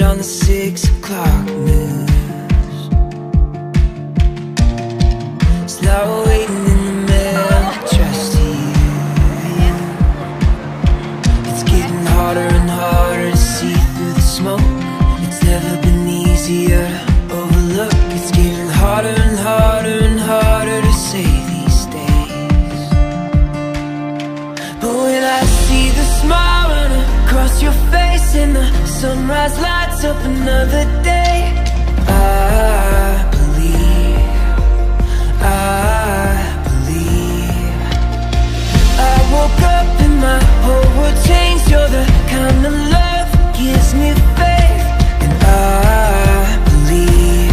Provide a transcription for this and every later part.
on the 6 o'clock news. It's now waiting in the mail, addressed to you. It's getting harder and harder to see through the smoke. It's never been easier to overlook. It's getting harder and harder and harder to say these days. But when I see the smile run across your face and the sunrise lights up another day, I believe I woke up and my whole world changed. You're the kind of love that gives me faith. And I believe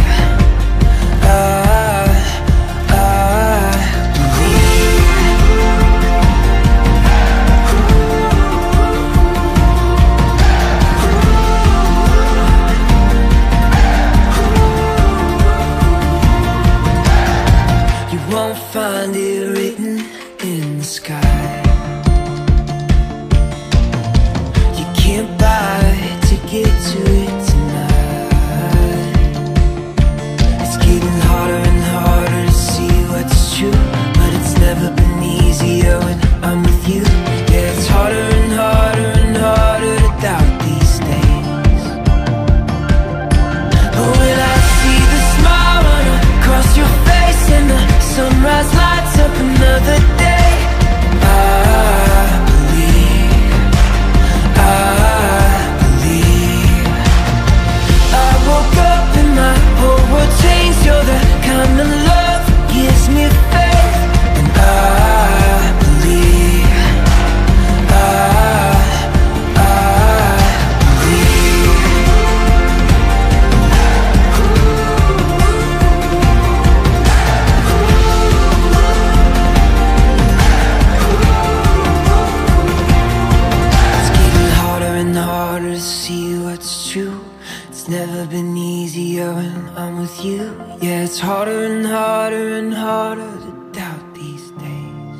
you won't find it written in the sky. You can't buy a ticket to it tonight. It's getting harder and harder to see what's true, but it's never been easier when I'm with you. Yeah, it's harder and harder and harder to doubt these days. But when I see the smile run across your face and the sunrise lights up another day, I believe I woke up and my whole world changed. You're the kind of love that gives me faith. And I believe harder to see what's true. It's never been easier when I'm with you. Yeah, it's harder and harder and harder to doubt these days.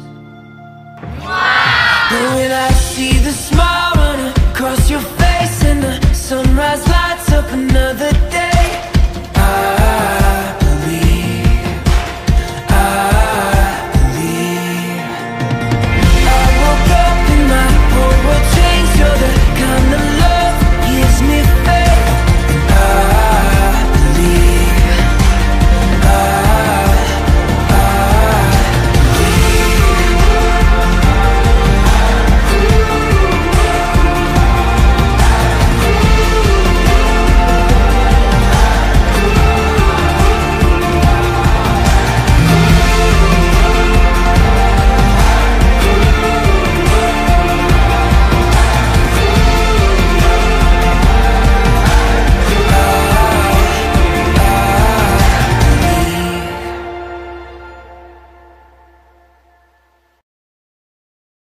Wow! But when I see the smile run across your face and the sunrise lights up another day,